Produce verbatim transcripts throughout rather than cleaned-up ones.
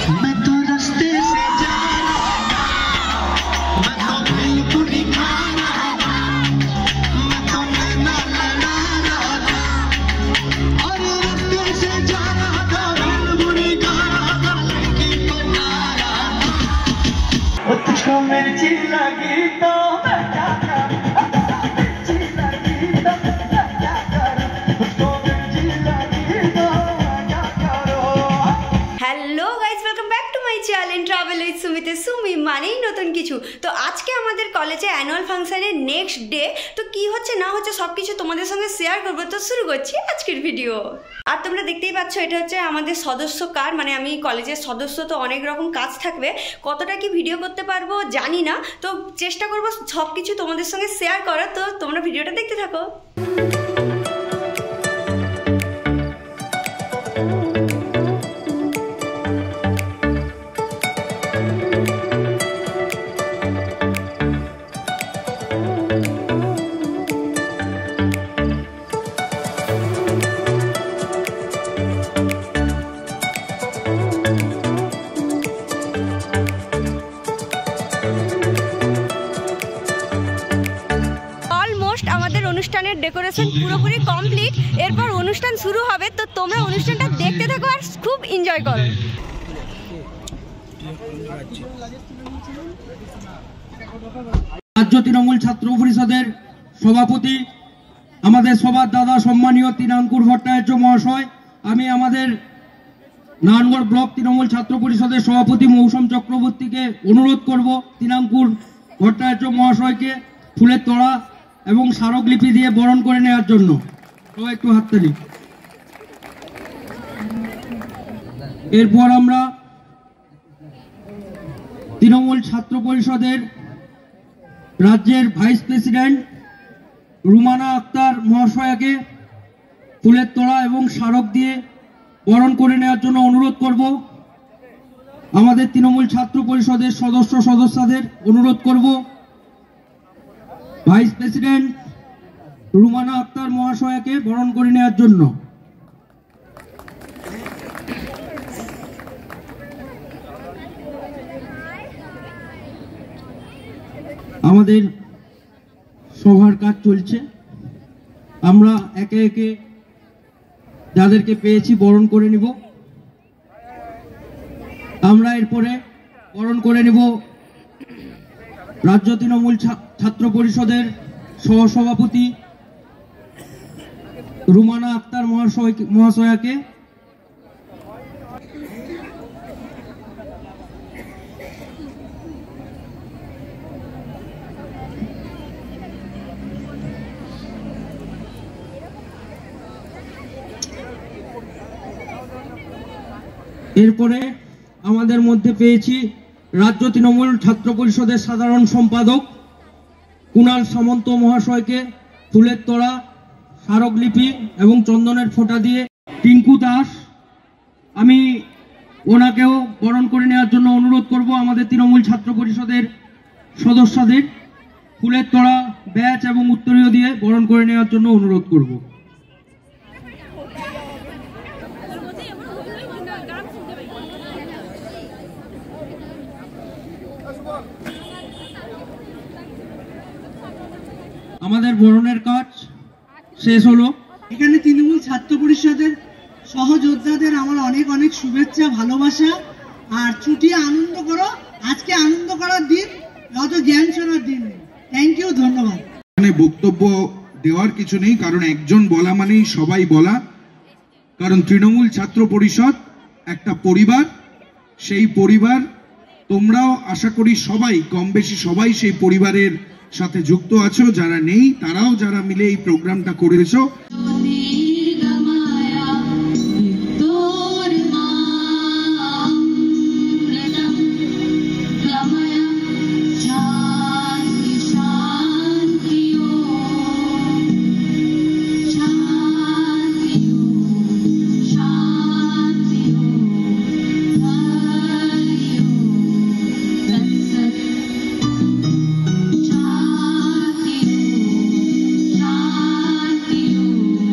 मैं तो रास्ते से जा रहा था, मैं तो भेलपुरी खा रहा था, मैं तो नैना लड़ा रहा था, और रास्ते से जा रहा था, भेलपुरी खा रहा था, लड़की बना रहा था। वो तुझको मिर्ची लगी तो मैं क्या करूं, मिर्ची लगी तो मैं क्या करूं, तुझको मिर्ची लगी तो मैं क्या करूं। Hello guys, welcome back to my channel travel with সুমিতে। সুমি মানেই নতুন কিছু। তো আজকে আমাদের কলেজে অ্যানুয়াল ফাংশনের নেক্সট ডে। তো কি হচ্ছে না হচ্ছে সব কিছু তোমাদের সঙ্গে শেয়ার করবো। তো শুরু করছি আজকের ভিডিও। আর তোমরা দেখতেই পাচ্ছ এটা হচ্ছে আমাদের সদস্য কার্ড, মানে আমি কলেজের সদস্য, তো অনেক রকম কাজ থাকবে, কতটা কি ভিডিও করতে পারবো জানি না, তো চেষ্টা করবো সব কিছু তোমাদের সঙ্গে শেয়ার করার। তো তোমরা ভিডিওটা দেখতে থাকো। আমাদের অনুষ্ঠানের ডেকোরেশন পুরোপুরি কমপ্লিট, এরপর অনুষ্ঠান শুরু হবে। তো তোমরা অনুষ্ঠানটা দেখতে থাকো আর খুব এনজয় করো। রাজ্য তৃণমূল ছাত্র পরিষদের সভাপতি আমাদের সবার দাদা সম্মানীয় তিনাঙ্কুর ভট্টাচার্য মহাশয়, আমি আমাদের নারায়ণগড় ব্লক তৃণমূল ছাত্র পরিষদের সভাপতি মৌসুম চক্রবর্তীকে অনুরোধ করব তিনাঙ্কুর ভট্টাচার্য মহাশয়কে ফুলের তোড়া এবং স্মারকলিপি দিয়ে বরণ করে নেওয়ার জন্য। সবাই একটু হাততালি। এরপর আমরা তৃণমূল ছাত্র পরিষদের রাজ্যের ভাইস প্রেসিডেন্ট রুমানা আক্তার মহাশয়াকে ফুলের তোড়া এবং স্মারক দিয়ে বরণ করে নেওয়ার জন্য অনুরোধ করব। আমাদের তৃণমূল ছাত্র পরিষদের সদস্য সদস্যদের অনুরোধ করব ভাইস প্রেসিডেন্ট রুমানা আক্তার মহাশয়াকে বরণ করে নেওয়ার জন্য। আমাদের সভার কাজ চলছে, আমরা একে একে যাদেরকে পেয়েছি বরণ করে নিব। আমরা এরপরে বরণ করে নিব রাজ্য তৃণমূল ছাত্র পরিষদের সহসভাপতি রুমানা আক্তার মহাশয় মহাশয়াকে। এরপরে আমাদের মধ্যে পেয়েছি রাজ্য তৃণমূল ছাত্র পরিষদের সাধারণ সম্পাদক কুণাল সামন্ত মহাশয়কে ফুলের তোড়া, স্মারকলিপি এবং চন্দনের ফোঁটা দিয়ে। টিঙ্কু দাস, আমি ওনাকেও বরণ করে নেওয়ার জন্য অনুরোধ করব। আমাদের তৃণমূল ছাত্র পরিষদের সদস্যদের ফুলের তোড়া, ব্যাচ এবং উত্তরীয় দিয়ে বরণ করে নেওয়ার জন্য অনুরোধ করব। আমাদের বরণের কাজ শেষ হলো। এখানে তৃণমূল ছাত্র পরিষদের সহযোদ্ধাদের আমার অনেক অনেক শুভেচ্ছা, ভালোবাসা। আর ছুটিয়ে আনন্দ করো, আজকে আনন্দ করার দিন, অত জ্ঞান শোনার দিন। থ্যাংক ইউ, ধন্যবাদ। এখানে বক্তব্য দেওয়ার কিছু নেই, কারণ একজন বলা মানেই সবাই বলা। কারণ তৃণমূল ছাত্র পরিষদ একটা পরিবার, সেই পরিবার তোমরাও আশা করি সবাই কম বেশি সবাই সেই পরিবারের সাথে যুক্ত আছো। যারা নেই তারাও যারা মিলে এই প্রোগ্রামটা করেছো। Thank you.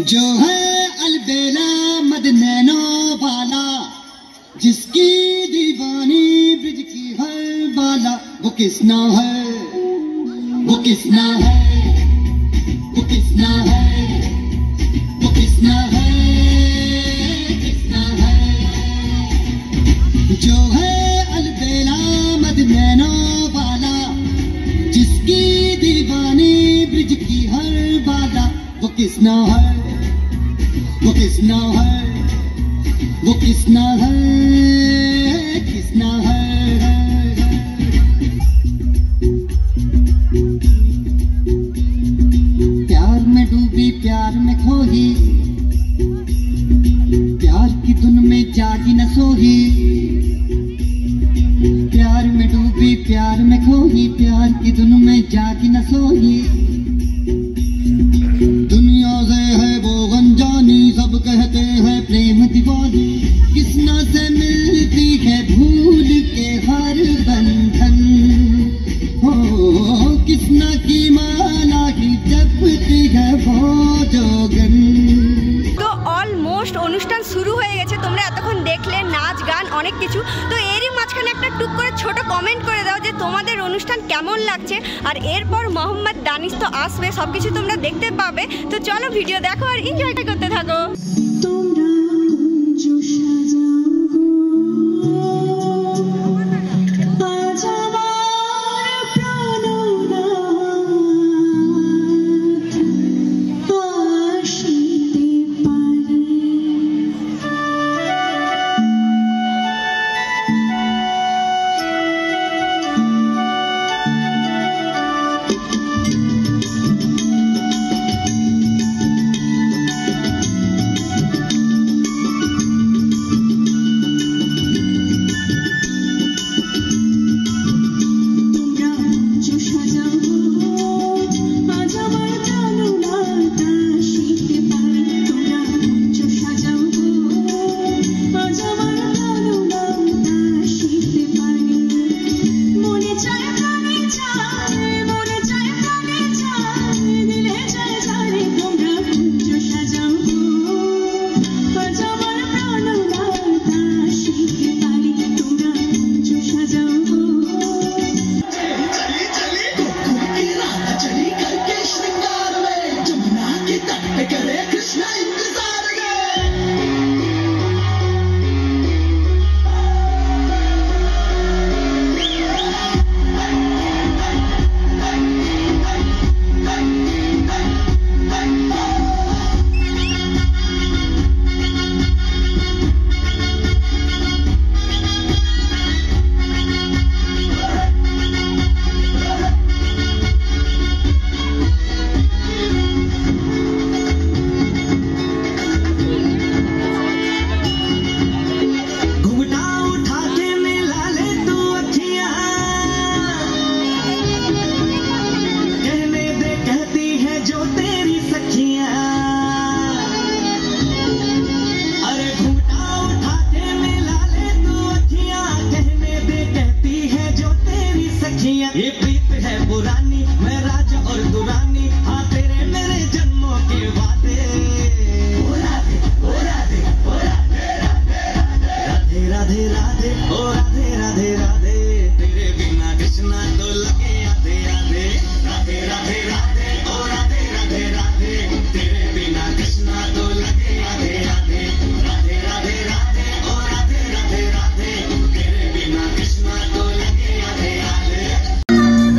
जो है अलबेला मद नैनो वाला, जिसकी दीवानी ब्रिज की हर बाला, वो किसना है, वो किसना है, वो किसना है, वो किसना है, किसना है। जो है अलबेला मद नैनो वाला, जिसकी दीवानी ब्रिज की हर बाला, वो किसना है, वो किसना है, वो किसना है, किसना है। प्यार में डूबी प्यार में खोही, प्यार की धुन में जागी न सोही, प्यार में डूबी प्यार में खोही, प्यार की धुन में जागी न सोही। दुनिया से है वो अनजानी, सब कहते हैं प्रेम दीवानी, किसना से मिलती है भूल के हर बंधन, हो किसना की माला ही जपती है वो जोगन। তো অলমোস্ট অনুষ্ঠান শুরু হয়ে গেছে, তোমরা এতক্ষণ দেখলে নাচ গান অনেক কিছু। তো এরই মাঝখানে একটা টুক করে ছোট কমেন্ট করে দাও যে তোমাদের অনুষ্ঠান কেমন লাগছে। আর এরপর মোহাম্মদ দানিশ তো আসবে, সব কিছু তোমরা দেখতে পাবে। তো চলো ভিডিও দেখো আর এনজয় করতে থাকো। ये प्रीत है पुरानी, मैं राजा और दुरानी, हाँ तेरे मेरे जन्मों के वादे। ओ राधे ओ राधे ओ राधे राधे राधे राधे ओ राधे राधे राधे, तेरे बिना कृष्णा तो लगे आधे आधे। राधे राधे राधे ओ राधे राधे राधे, तेरे बिना कृष्णा तो लगे आधे आधे। राधे राधे राधे ओ राधे राधे राधे, तेरे बिना कृष्णा तो लगे आधे आधे।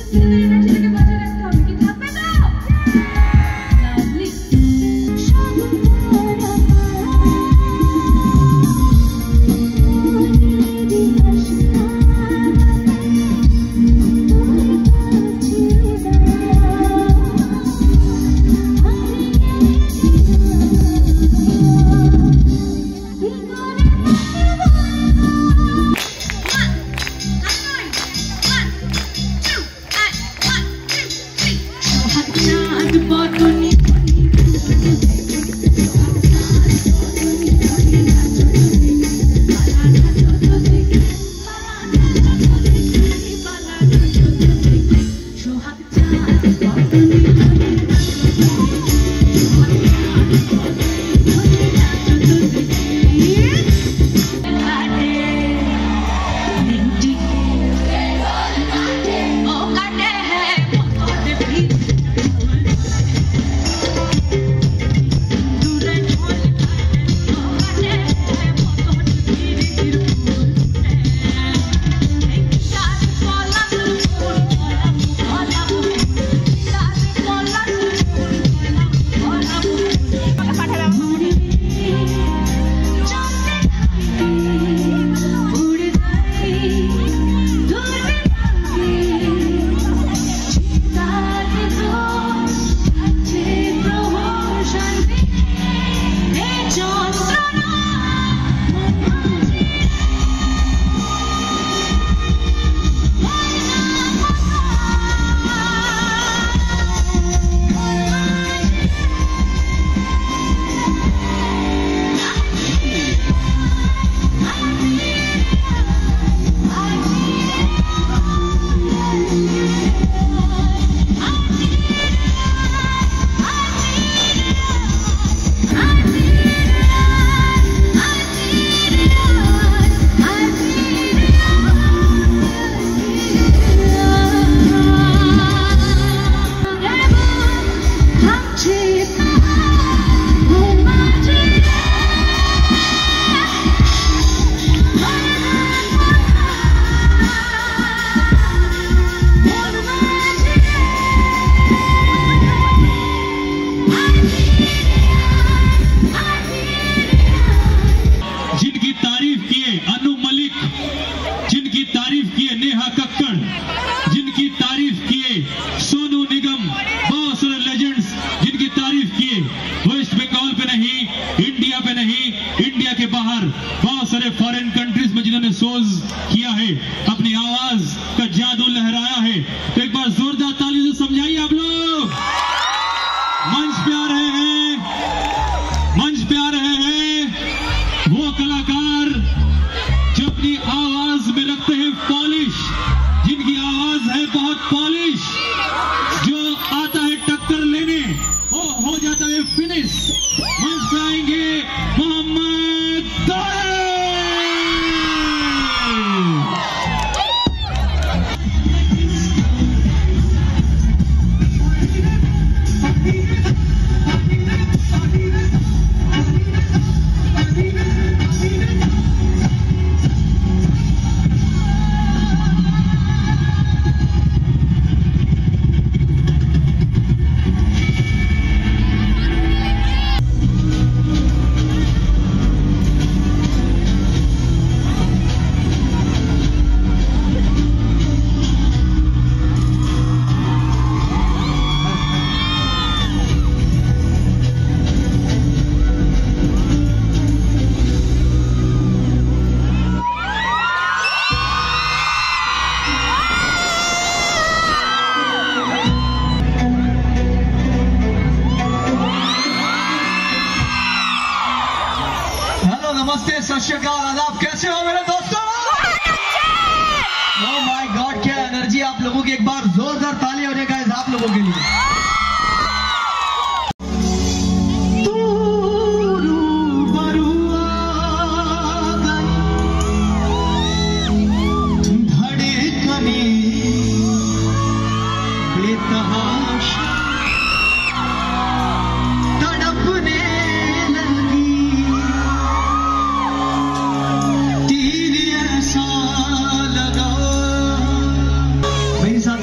मेरे साथ गाना है।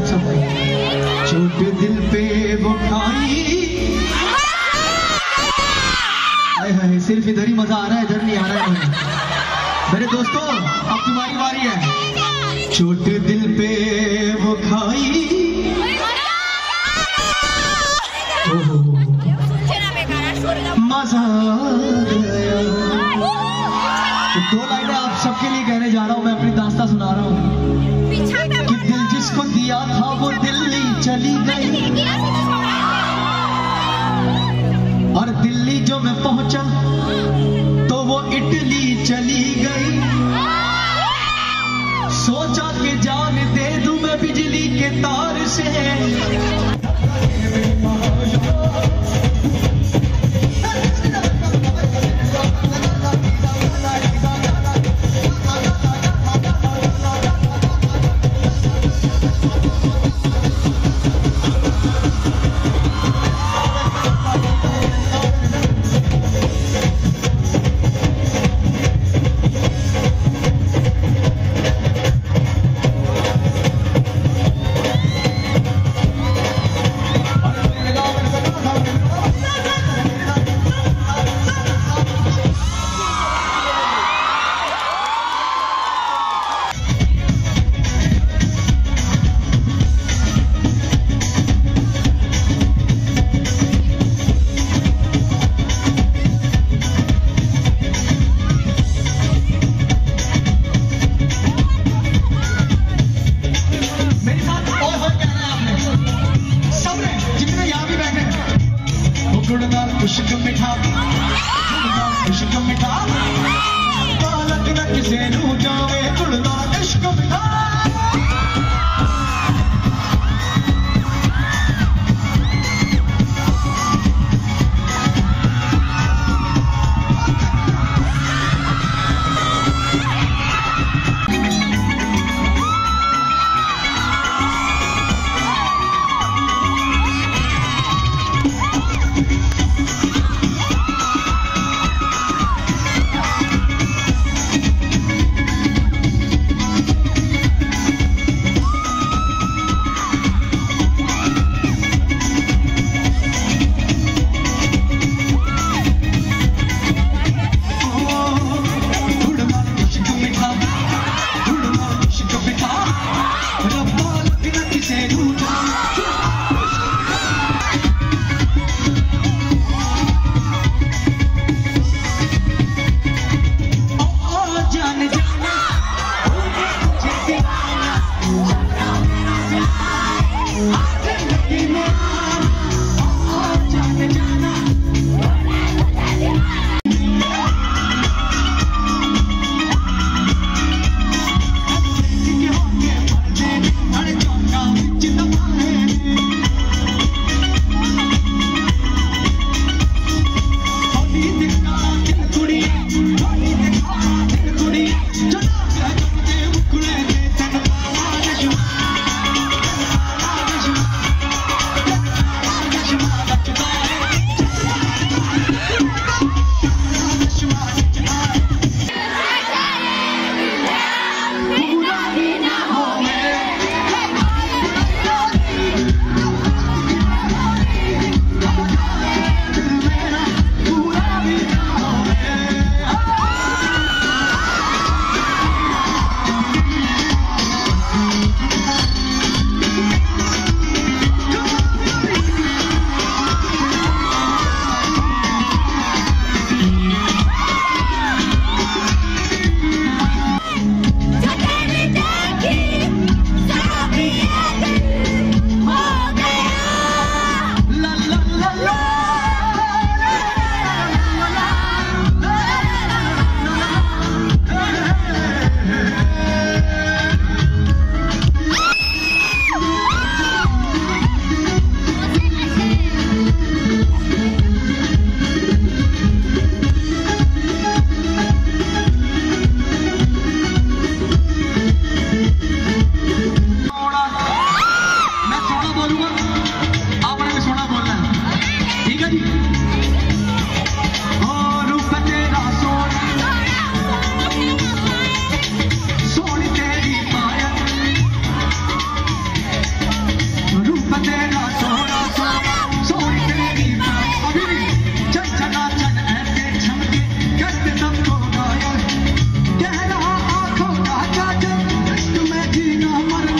सब चोट दिल पे वो खाई। हाय हाय, सिर्फ इधर ही मजा आ रहा है, इधर नहीं आ रहा है। मेरे दोस्तों अब तुम्हारी बारी है। चोट दिल पे वो खाई, मजा गया। तो दो लाइनें आप सबके लिए कहने जा रहा हूं, मैं अपनी दास्तां सुना रहा हूं कि दिल जिसको दिया था वो दिल्ली चली गई, और दिल्ली जो मैं पहुंचा तो वो इटली चली गई। सोचा कि जान दे दूं मैं बिजली के तार से, इश्क मिठा इश्क मिठा पालक न किसे नू जावे गुड़दा इश्क मिठा। तेरा सोना सोना सोई तेरी बात अभी भी चल चला चल ऐसे छमके करते सबको गायल कह रहा आंखों का काजल इश्क में जीना मरना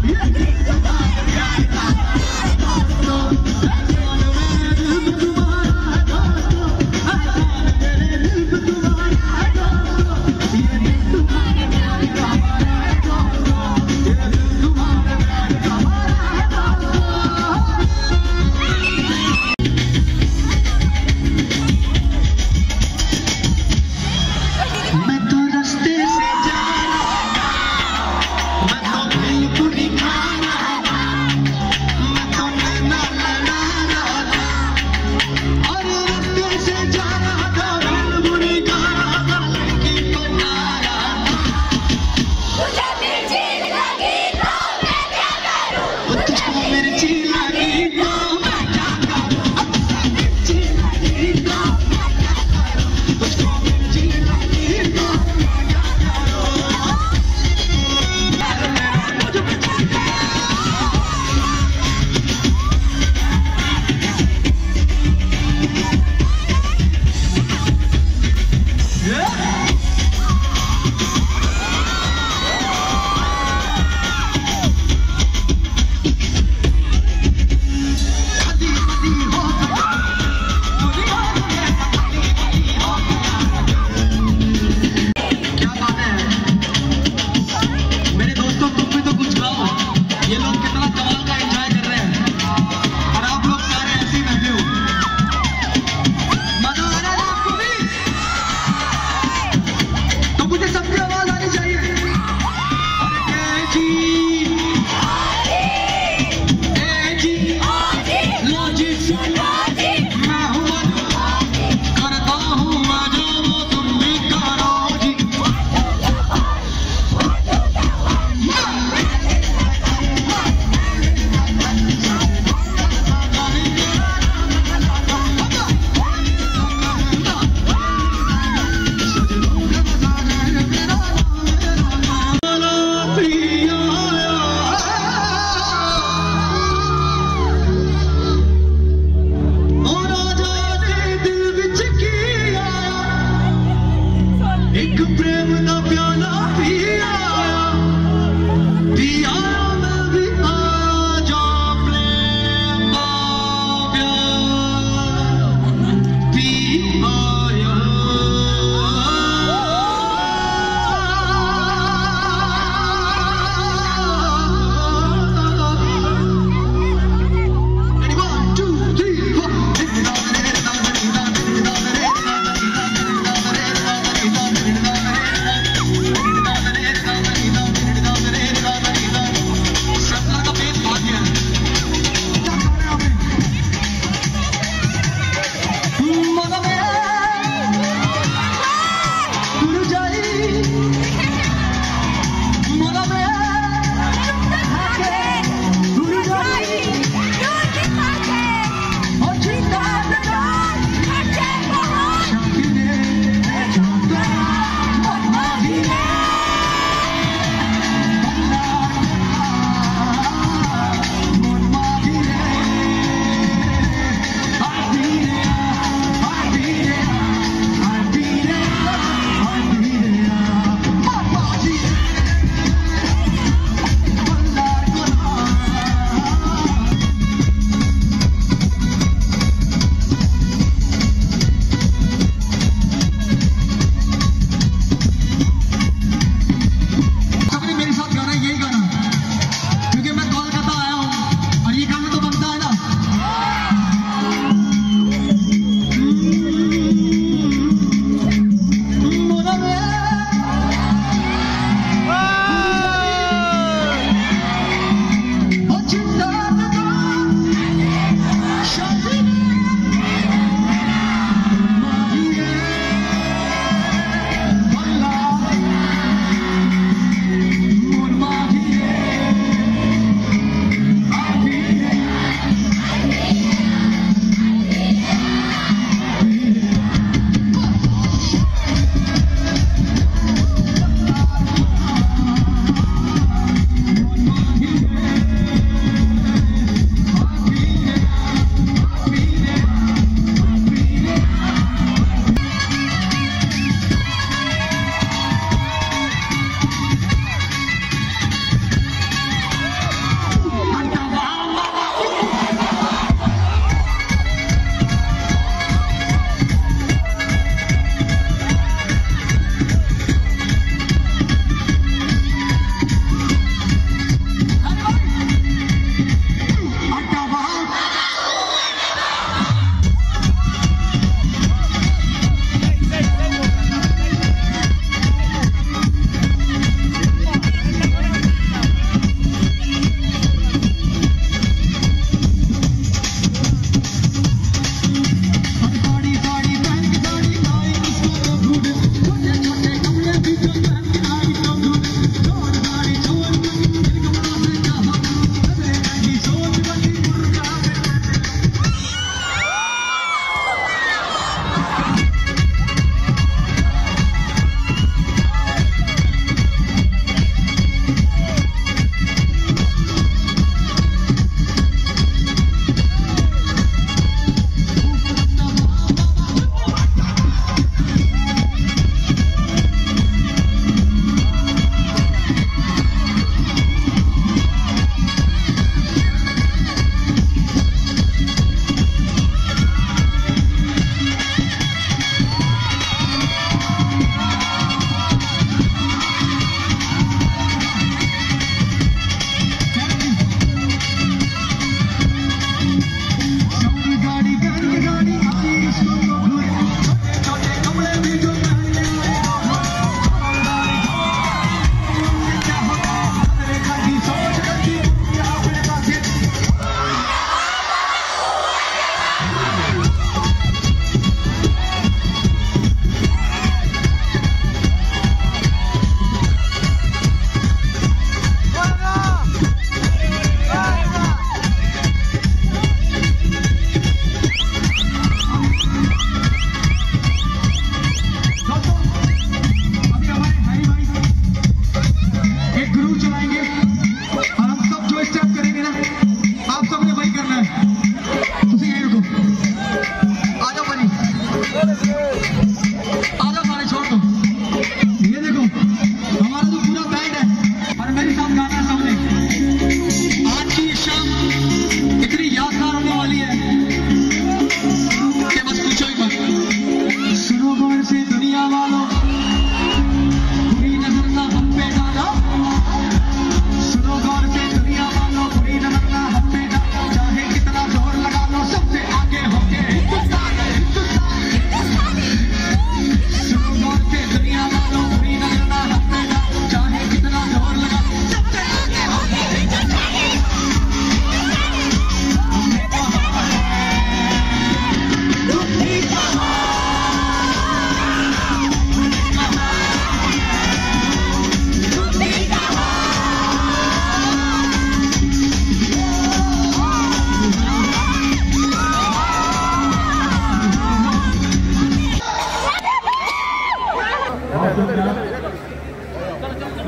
Yeah.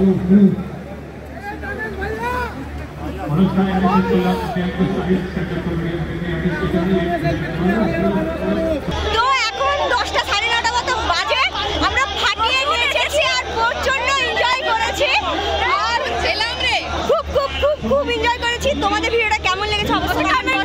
তো এখন দশটা সাড়ে নটা মতো বাজে, আমরা ফাটিয়ে নিয়েছি আর প্রচন্ড এনজয় করেছি আর খুব খুব খুব খুব এনজয় করেছি। তোমাদের ভিডিওটা কেমন লেগেছে অবশ্যই